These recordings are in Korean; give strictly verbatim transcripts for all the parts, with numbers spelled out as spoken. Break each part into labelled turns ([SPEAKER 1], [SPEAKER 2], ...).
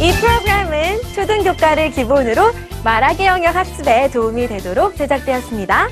[SPEAKER 1] 이 프로그램은 초등교과를 기본으로 말하기 영역 학습에 도움이 되도록 제작되었습니다.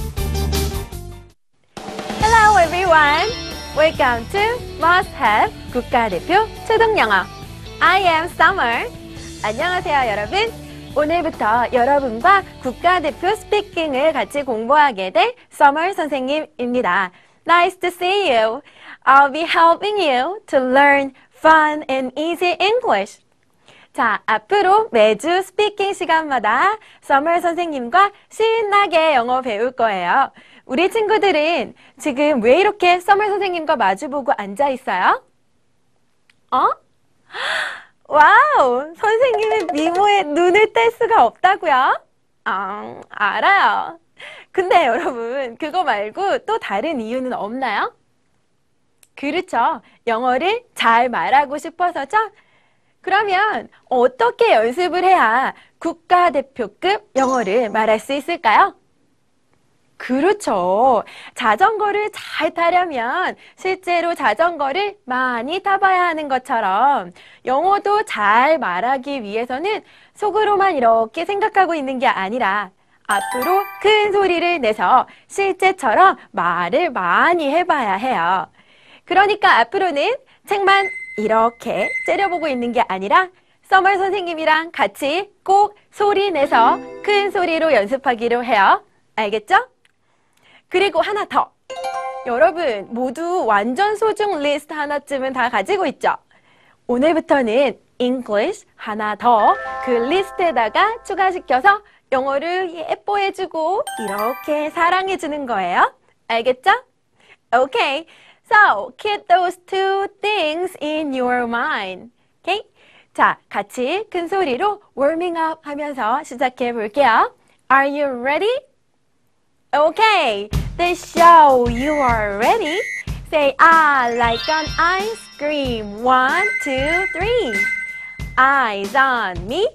[SPEAKER 1] Hello everyone! Welcome to Must Have 국가대표 초등영어. I am Summer. 안녕하세요 여러분. 오늘부터 여러분과 국가대표 스피킹을 같이 공부하게 될 Summer 선생님입니다. Nice to see you. I'll be helping you to learn fun and easy English. 자, 앞으로 매주 스피킹 시간마다 Summer 선생님과 신나게 영어 배울 거예요. 우리 친구들은 지금 왜 이렇게 Summer 선생님과 마주보고 앉아 있어요? 어? 와우! 선생님의 미모에 눈을 뗄 수가 없다고요? 아, 알아요. 근데 여러분, 그거 말고 또 다른 이유는 없나요? 그렇죠. 영어를 잘 말하고 싶어서죠? 그러면 어떻게 연습을 해야 국가대표급 영어를 말할 수 있을까요? 그렇죠. 자전거를 잘 타려면 실제로 자전거를 많이 타봐야 하는 것처럼 영어도 잘 말하기 위해서는 속으로만 이렇게 생각하고 있는 게 아니라 앞으로 큰 소리를 내서 실제처럼 말을 많이 해봐야 해요. 그러니까 앞으로는 책만 이렇게 째려보고 있는 게 아니라 Summer 선생님이랑 같이 꼭 소리 내서 큰 소리로 연습하기로 해요. 알겠죠? 그리고 하나 더. 여러분 모두 완전 소중 리스트 하나쯤은 다 가지고 있죠? 오늘부터는 English 하나 더 그 리스트에다가 추가시켜서 영어를 예뻐해주고 이렇게 사랑해주는 거예요. 알겠죠? Okay. So, keep those two things in your mind. Okay? 자, 같이 큰 소리로 warming up 하면서 시작해 볼게요. Are you ready? Okay. Then show you are ready. Say, ah, like an ice cream. One, two, three. Eyes on me.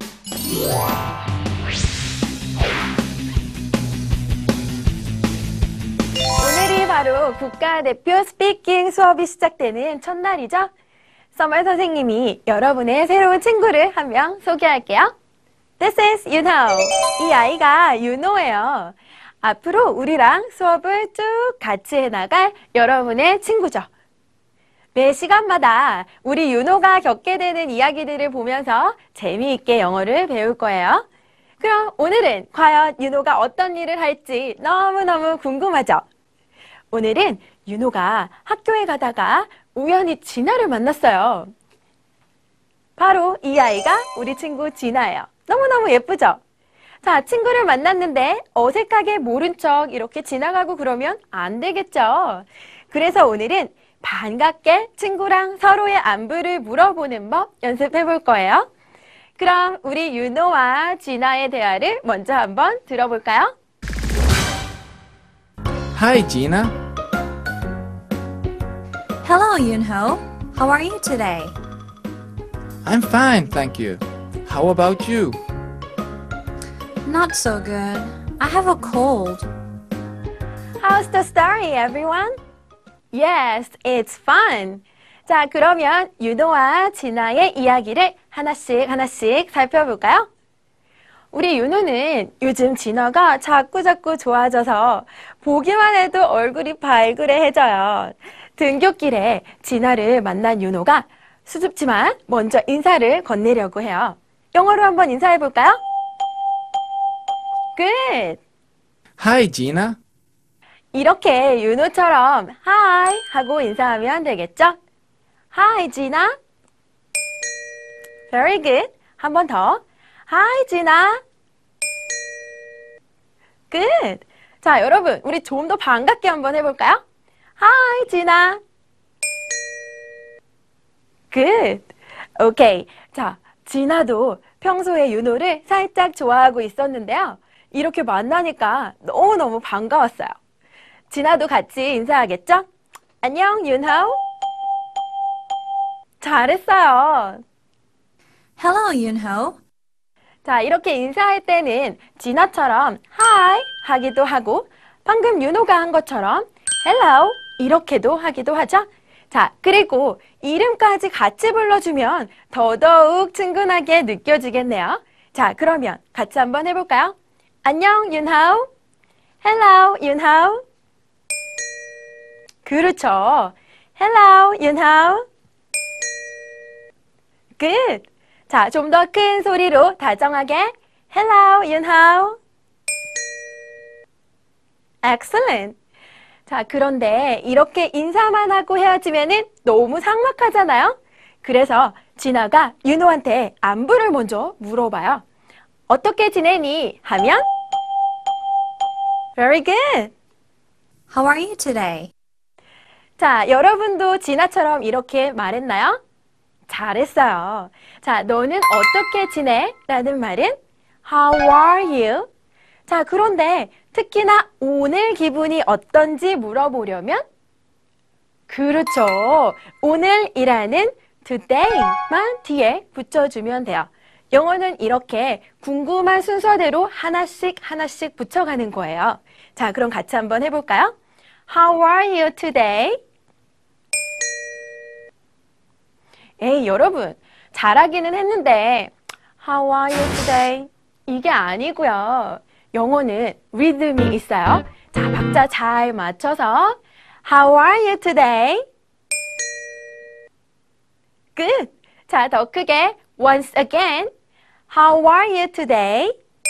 [SPEAKER 1] 오늘이 바로 국가대표 스피킹 수업이 시작되는 첫날이죠? Summer 선생님이 여러분의 새로운 친구를 한 명 소개할게요. This is Yunho. 이 아이가 윤호예요. 앞으로 우리랑 수업을 쭉 같이 해나갈 여러분의 친구죠. 매 시간마다 우리 윤호가 겪게 되는 이야기들을 보면서 재미있게 영어를 배울 거예요. 그럼 오늘은 과연 윤호가 어떤 일을 할지 너무너무 궁금하죠? 오늘은 윤호가 학교에 가다가 우연히 진아를 만났어요. 바로 이 아이가 우리 친구 진아예요. 너무너무 예쁘죠? 자, 친구를 만났는데 어색하게 모른 척 이렇게 지나가고 그러면 안 되겠죠? 그래서 오늘은 반갑게 친구랑 서로의 안부를 물어보는 법 연습해 볼 거예요. 그럼 우리 윤호와 진아의 대화를 먼저 한번 들어볼까요?
[SPEAKER 2] Hi, Gina.
[SPEAKER 3] Hello, Yunho. How are you today?
[SPEAKER 2] I'm fine, thank you. How about you?
[SPEAKER 3] Not so good. I have a cold.
[SPEAKER 1] How's the story, everyone? Yes, it's fun. 자, 그러면 윤호와 진아의 이야기를 하나씩 하나씩 살펴볼까요? 우리 윤호는 요즘 진아가 자꾸자꾸 좋아져서 보기만 해도 얼굴이 발그레해져요. 등굣길에 진아를 만난 윤호가 수줍지만 먼저 인사를 건네려고 해요. 영어로 한번 인사해볼까요? Good!
[SPEAKER 2] Hi, Gina.
[SPEAKER 1] 이렇게 윤호처럼 Hi 하고 인사하면 되겠죠? Hi, Gina. Very good. 한 번 더. Hi, Gina. Good. 자, 여러분, 우리 좀 더 반갑게 한번 해볼까요? Hi, Gina. Good. Okay. 자, 진아도 평소에 윤호를 살짝 좋아하고 있었는데요. 이렇게 만나니까 너무너무 반가웠어요. 진아도 같이 인사하겠죠? 안녕, 윤호. 잘했어요.
[SPEAKER 3] Hello, Yunho.
[SPEAKER 1] 자, 이렇게 인사할 때는 진아처럼 Hi 하기도 하고 방금 윤호가 한 것처럼 Hello 이렇게도 하기도 하죠. 자, 그리고 이름까지 같이 불러주면 더더욱 친근하게 느껴지겠네요. 자, 그러면 같이 한번 해볼까요? 안녕, 윤하우. Hello, 윤하우. 그렇죠. Hello, 윤하우. Good. 자, 좀 더 큰 소리로 다정하게 Hello, 윤하우. Excellent. 자, 그런데 이렇게 인사만 하고 헤어지면은 너무 삭막하잖아요? 그래서 진아가 윤호한테 안부를 먼저 물어봐요. 어떻게 지내니? 하면 Very good.
[SPEAKER 3] How are you today?
[SPEAKER 1] 자, 여러분도 진아처럼 이렇게 말했나요? 잘했어요. 자, 너는 어떻게 지내? 라는 말은 How are you? 자, 그런데 특히나 오늘 기분이 어떤지 물어보려면 그렇죠. 오늘이라는 today만 뒤에 붙여주면 돼요. 영어는 이렇게 궁금한 순서대로 하나씩 하나씩 붙여가는 거예요. 자, 그럼 같이 한번 해볼까요? How are you today? 에이, 여러분, 잘하기는 했는데 How are you today? 이게 아니고요. 영어는 리듬이 있어요. 자, 박자 잘 맞춰서 How are you today? Good. 자, 더 크게 once again. How are you today?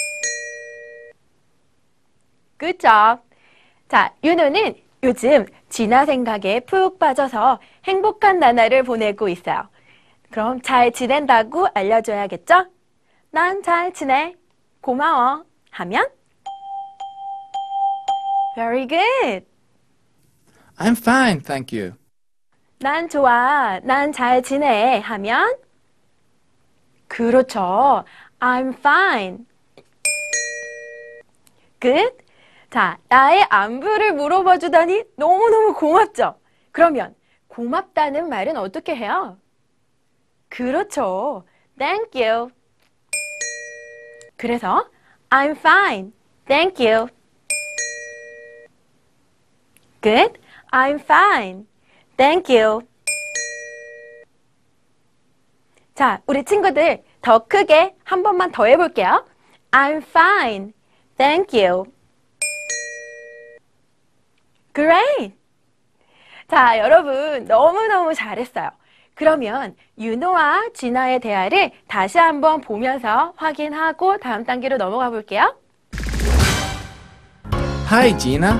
[SPEAKER 1] Good job. 자, 윤호는 요즘 진아 생각에 푹 빠져서 행복한 나날을 보내고 있어요. 그럼 잘 지낸다고 알려줘야겠죠? 난 잘 지내. 고마워. 하면 Very good.
[SPEAKER 2] I'm fine, thank you.
[SPEAKER 1] 난 좋아. 난 잘 지내. 하면 그렇죠. I'm fine. Good. 자, 나의 안부를 물어봐 주다니 너무너무 고맙죠? 그러면 고맙다는 말은 어떻게 해요? 그렇죠. Thank you. 그래서 I'm fine. Thank you. Good. I'm fine. Thank you. 자, 우리 친구들 더 크게 한 번만 더 해볼게요. I'm fine. Thank you. Great. 자, 여러분 너무너무 잘했어요. 그러면 윤호와 진아의 대화를 다시 한번 보면서 확인하고 다음 단계로 넘어가 볼게요.
[SPEAKER 2] Hi, Gina.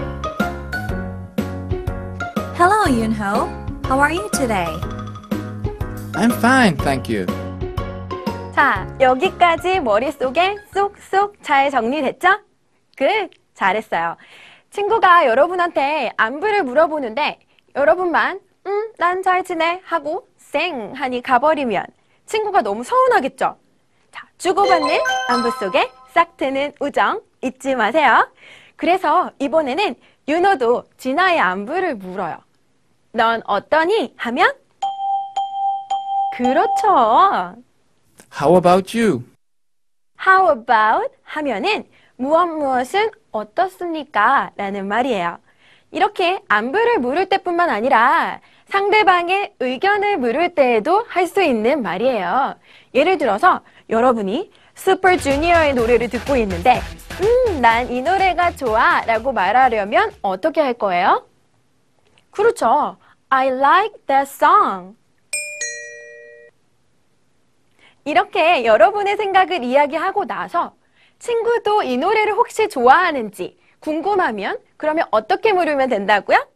[SPEAKER 3] Hello, Yunho. How are you today?
[SPEAKER 2] I'm fine, thank you.
[SPEAKER 1] 자, 여기까지 머릿속에 쏙쏙 잘 정리됐죠? 그, 잘했어요. 친구가 여러분한테 안부를 물어보는데 여러분만 음, 난 잘 지내 하고 쌩 하니 가버리면 친구가 너무 서운하겠죠? 자, 주고받는 안부 속에 싹 트는 우정 잊지 마세요. 그래서 이번에는 윤호도 진아의 안부를 물어요. 넌 어떠니? 하면 그렇죠.
[SPEAKER 2] How about you?
[SPEAKER 1] How about 하면은 무엇 무엇은 어떻습니까? 라는 말이에요. 이렇게 안부를 물을 때뿐만 아니라 상대방의 의견을 물을 때에도 할 수 있는 말이에요. 예를 들어서 여러분이 슈퍼주니어의 노래를 듣고 있는데 음, 난 이 노래가 좋아 라고 말하려면 어떻게 할 거예요? 그렇죠. I like that song. 이렇게 여러분의 생각을 이야기하고 나서 친구도 이 노래를 혹시 좋아하는지 궁금하면 그러면 어떻게 물으면 된다고요?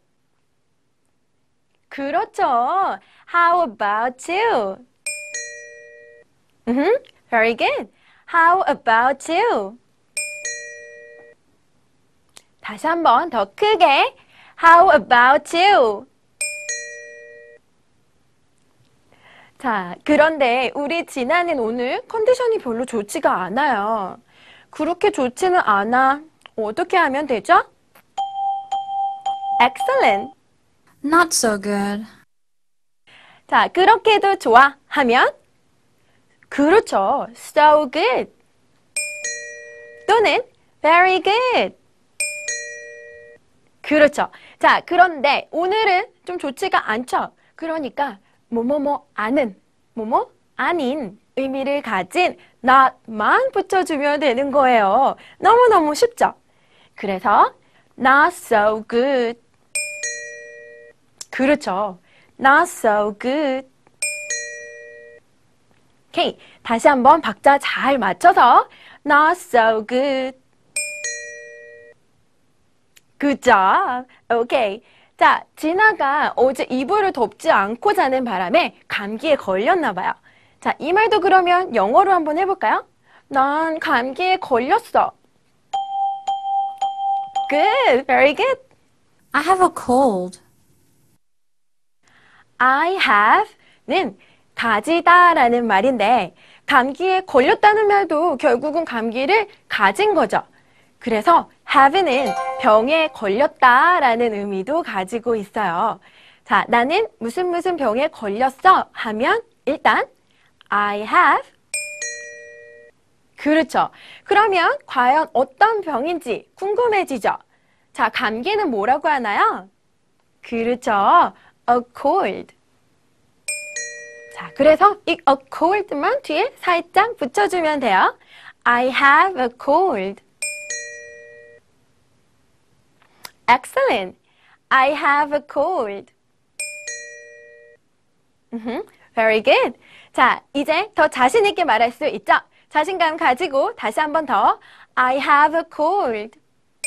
[SPEAKER 1] 그렇죠. How about you? Mm-hmm. Very good. How about you? 다시 한번 더 크게. How about you? 자, 그런데 우리 진아는 오늘 컨디션이 별로 좋지가 않아요. 그렇게 좋지는 않아. 어떻게 하면 되죠? Excellent.
[SPEAKER 3] Not so good.
[SPEAKER 1] 자, 그렇게도 좋아 하면 그렇죠. So good. 또는 very good. 그렇죠. 자, 그런데 오늘은 좀 좋지가 않죠. 그러니까 뭐뭐뭐 아는, 뭐뭐 아닌 의미를 가진 not만 붙여주면 되는 거예요. 너무너무 쉽죠? 그래서 not so good. 그렇죠. not so good. 오케이, 다시 한번 박자 잘 맞춰서 not so good. Good job. 오케이. 자, 진아가 어제 이불을 덮지 않고 자는 바람에 감기에 걸렸나 봐요. 자, 이 말도 그러면 영어로 한번 해볼까요? 난 감기에 걸렸어. Good. Very good.
[SPEAKER 3] I have a cold.
[SPEAKER 1] I have는 가지다 라는 말인데 감기에 걸렸다는 말도 결국은 감기를 가진 거죠. 그래서 have는 병에 걸렸다 라는 의미도 가지고 있어요. 자, 나는 무슨 무슨 병에 걸렸어 하면 일단 I have. 그렇죠. 그러면 과연 어떤 병인지 궁금해지죠. 자, 감기는 뭐라고 하나요? 그렇죠. A cold. 자, 그래서 이 a cold만 뒤에 살짝 붙여주면 돼요. I have a cold. Excellent. I have a cold. 음흠, Very good. 자, 이제 더 자신 있게 말할 수 있죠? 자신감 가지고 다시 한 번 더. I have a cold.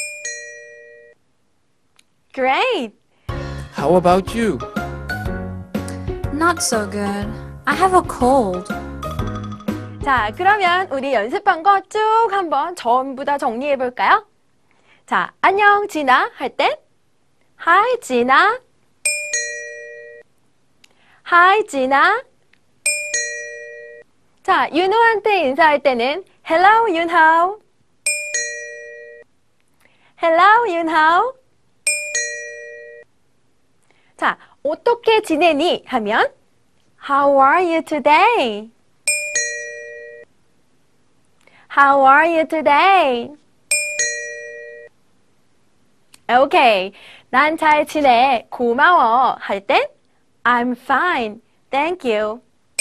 [SPEAKER 1] Great.
[SPEAKER 2] How about you?
[SPEAKER 3] Not so good. I have a cold.
[SPEAKER 1] 자, 그러면 우리 연습한 거 쭉 한번 전부 다 정리해 볼까요? 자, 안녕, 진아 할 땐 Hi, 진아. Hi, 진아. 자, 윤호한테 인사할 때는 Hello, 윤호. Hello, 윤호. 자, 어떻게 지내니? 하면 How are you today? How are you today? 오케이. 난 잘 지내. 고마워. 할 땐 I'm fine. Thank you.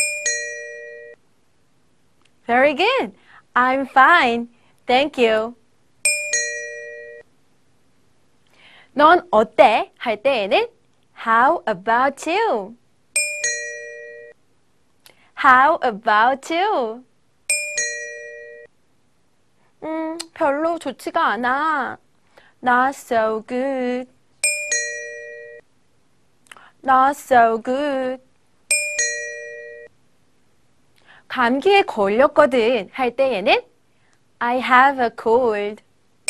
[SPEAKER 1] Very good. I'm fine. Thank you. 넌 어때? 할 때에는 How about you? How about you? 음, 별로 좋지가 않아. Not so good. Not so good. 감기에 걸렸거든 할 때에는 I have a cold.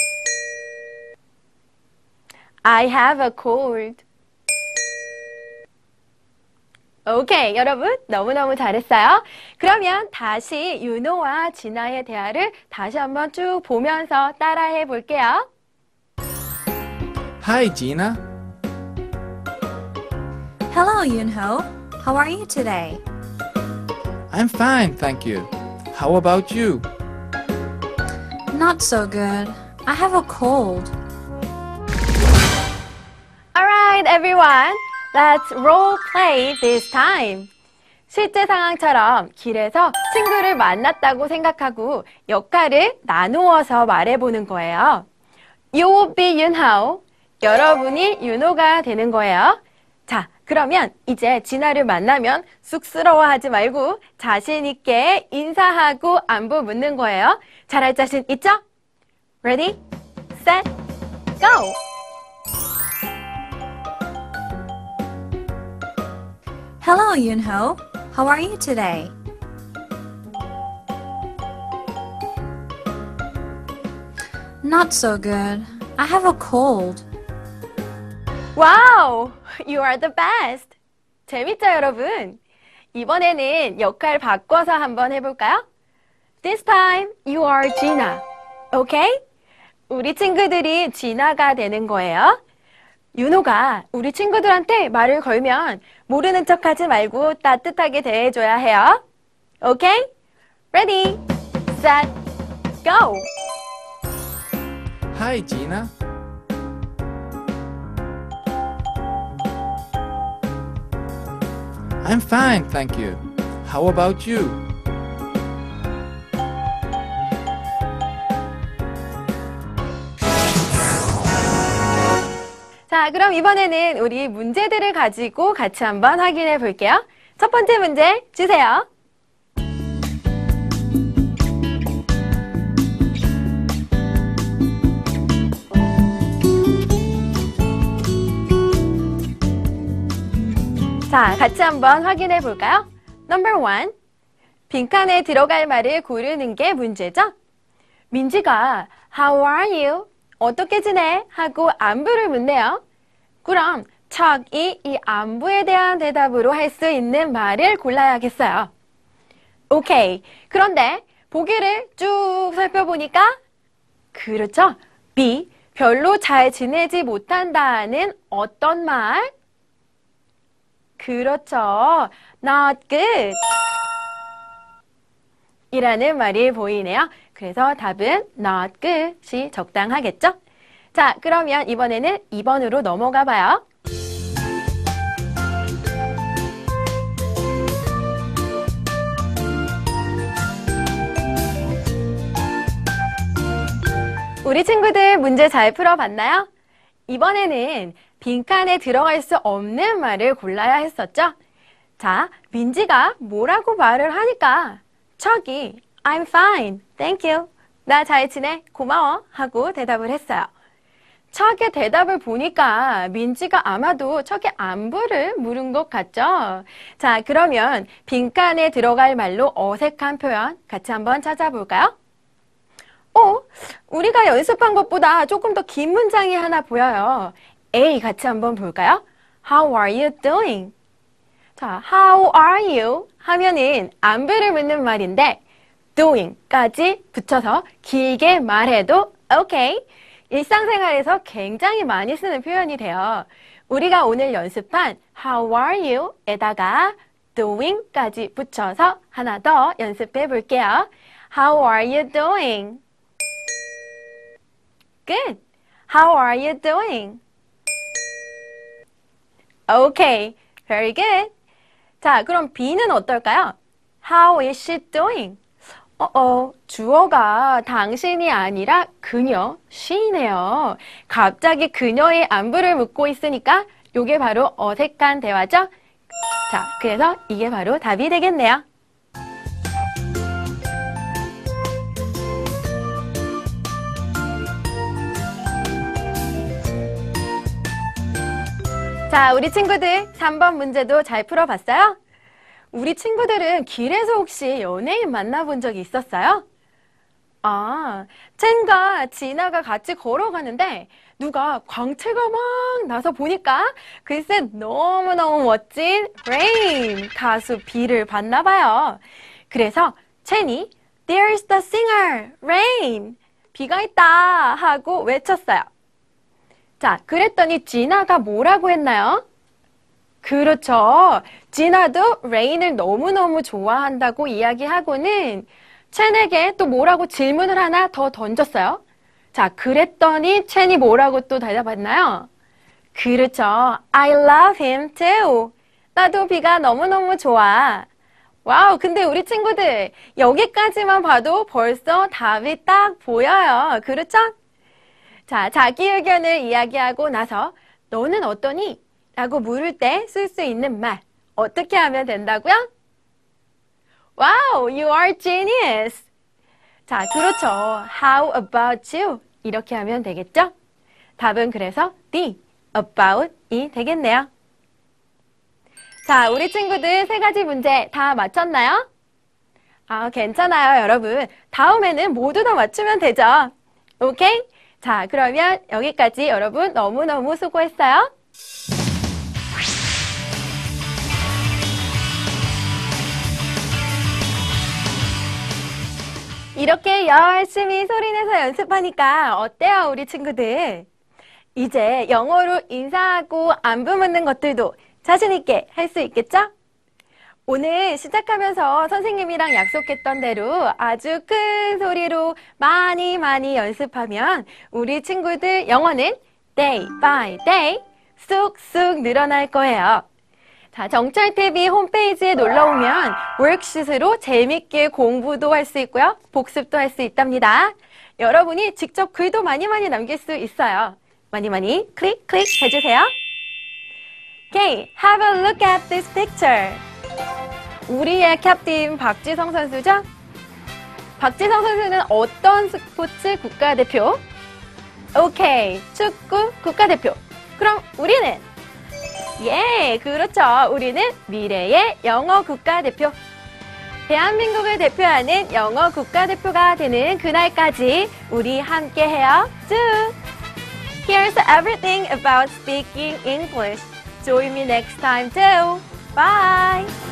[SPEAKER 1] I have a cold. 오케이, 여러분 너무너무 잘했어요. 그러면 다시 윤호와 진아의 대화를 다시 한번 쭉 보면서 따라해 볼게요.
[SPEAKER 2] Hi, Gina.
[SPEAKER 3] Hello, Yunho. How are you today?
[SPEAKER 2] I'm fine, thank you. How about you?
[SPEAKER 3] Not so good. I have a cold.
[SPEAKER 1] Alright, everyone. Let's role play this time. 실제 상황처럼 길에서 친구를 만났다고 생각하고 역할을 나누어서 말해보는 거예요. You will be Yunho. 여러분이 윤호가 되는 거예요. 자, 그러면 이제 진아를 만나면 쑥스러워하지 말고 자신 있게 인사하고 안부 묻는 거예요. 잘할 자신 있죠? Ready, set, go!
[SPEAKER 3] Hello, Yunho. How are you today? Not so good. I have a cold.
[SPEAKER 1] Wow! You are the best! 재밌죠, 여러분? 이번에는 역할 바꿔서 한번 해볼까요? This time, you are Gina. Okay? 우리 친구들이 진아가 되는 거예요. 윤호가 우리 친구들한테 말을 걸면 모르는 척하지 말고 따뜻하게 대해줘야 해요. Okay? Ready, set, go!
[SPEAKER 2] Hi, Gina. I'm fine, thank you. How about you?
[SPEAKER 1] 자, 그럼 이번에는 우리 문제들을 가지고 같이 한번 확인해 볼게요. 첫 번째 문제 주세요. 자, 같이 한번 확인해 볼까요? Number one. 빈칸에 들어갈 말을 고르는 게 문제죠? 민지가 How are you? 어떻게 지내? 하고 안부를 묻네요. 그럼 척이 이 안부에 대한 대답으로 할 수 있는 말을 골라야겠어요. 오케이. 그런데 보기를 쭉 살펴보니까 그렇죠. B. 별로 잘 지내지 못한다는 어떤 말? 그렇죠. Not good. 이라는 말이 보이네요. 그래서 답은 not good이 적당하겠죠? 자, 그러면 이번에는 이 번으로 넘어가 봐요. 우리 친구들 문제 잘 풀어봤나요? 이번에는 빈칸에 들어갈 수 없는 말을 골라야 했었죠? 자, 민지가 뭐라고 말을 하니까 척이 I'm fine, thank you. 나 잘 지내, 고마워 하고 대답을 했어요. 척의 대답을 보니까 민지가 아마도 척의 안부를 물은 것 같죠? 자, 그러면 빈칸에 들어갈 말로 어색한 표현 같이 한번 찾아볼까요? 어? 우리가 연습한 것보다 조금 더 긴 문장이 하나 보여요. A 같이 한번 볼까요? How are you doing? 자, how are you? 하면은 안부를 묻는 말인데 doing까지 붙여서 길게 말해도 okay. 일상생활에서 굉장히 많이 쓰는 표현이 돼요. 우리가 오늘 연습한 How are you? 에다가 doing까지 붙여서 하나 더 연습해 볼게요. How are you doing? Good. How are you doing? Okay. Very good. 자, 그럼 B는 어떨까요? How is she doing? 어어, 주어가 당신이 아니라 그녀, she네요. 갑자기 그녀의 안부를 묻고 있으니까 이게 바로 어색한 대화죠? 자, 그래서 이게 바로 답이 되겠네요. 자, 우리 친구들 삼 번 문제도 잘 풀어봤어요? 우리 친구들은 길에서 혹시 연예인 만나본 적이 있었어요? 아, 첸과 진아가 같이 걸어가는데 누가 광채가 막 나서 보니까 글쎄 너무너무 멋진 레인 가수 비를 봤나 봐요. 그래서 첸이 There's the singer, Rain. 비가 있다 하고 외쳤어요. 자, 그랬더니 진아가 뭐라고 했나요? 그렇죠. 진아도 레인을 너무너무 좋아한다고 이야기하고는 첸에게 또 뭐라고 질문을 하나 더 던졌어요. 자, 그랬더니 첸이 뭐라고 또 대답했나요? 그렇죠. I love him too. 나도 비가 너무너무 좋아. 와우, 근데 우리 친구들 여기까지만 봐도 벌써 답이 딱 보여요. 그렇죠? 자, 자기 의견을 이야기하고 나서 너는 어떠니? 라고 물을 때 쓸 수 있는 말 어떻게 하면 된다고요? 와우, you are genius. 자, 그렇죠. How about you? 이렇게 하면 되겠죠? 답은 그래서 D, about이 되겠네요. 자, 우리 친구들 세 가지 문제 다 맞췄나요? 아, 괜찮아요, 여러분. 다음에는 모두 다 맞추면 되죠. 오케이? 자, 그러면 여기까지 여러분 너무너무 수고했어요. 이렇게 열심히 소리내서 연습하니까 어때요, 우리 친구들? 이제 영어로 인사하고 안부 묻는 것들도 자신 있게 할 수 있겠죠? 오늘 시작하면서 선생님이랑 약속했던 대로 아주 큰 소리로 많이 많이 연습하면 우리 친구들 영어는 day by day 쑥쑥 늘어날 거예요. 자, 정찰티비 홈페이지에 놀러 오면 워크시트로 재밌게 공부도 할 수 있고요. 복습도 할 수 있답니다. 여러분이 직접 글도 많이 많이 남길 수 있어요. 많이 많이 클릭 클릭 해주세요. Okay, have a look at this picture. 우리의 캡틴 박지성 선수죠? 박지성 선수는 어떤 스포츠 국가대표? 오케이, 축구 국가대표. 그럼 우리는? 예, 그렇죠. 우리는 미래의 영어 국가대표. 대한민국을 대표하는 영어 국가대표가 되는 그날까지 우리 함께 해요. 쭉! Here's everything about speaking English. Join me next time too. Bye!